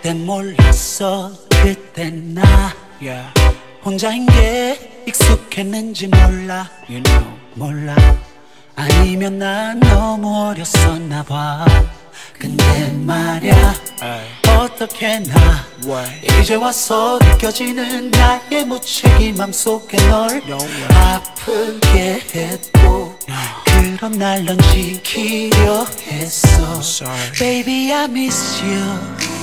그땐 몰랐어. 그땐 나 혼자인 게 익숙했는지 몰라. You know, 몰라. 아니면 난 너무 어렸었나 봐. 근데 말야 어떻게 나 이제 와서 느껴지는 나의 무책임함 속에 널 아프게 했고 그런 날 넌 지키려 했어. Baby I miss you,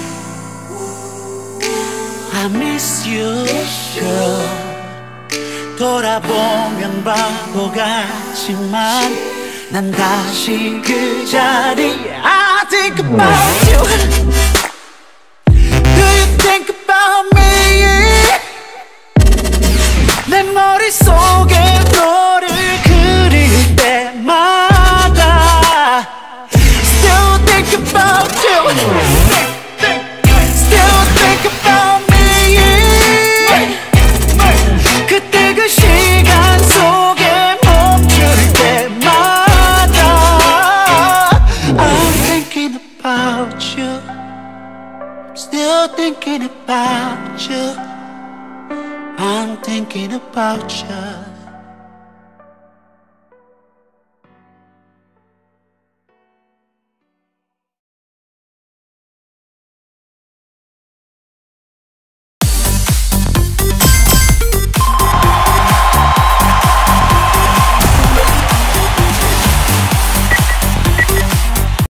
I miss you girl. 돌아보면 바보 같지만 난 다시 그 자리에 I think about you. Do you think about me? 내 머릿속에 너를 그릴 때마다 Still think about you. Still think about me. 그때 그 시간 속에 멈출 때마다 I'm thinking about you. Still thinking about you. I'm thinking about you.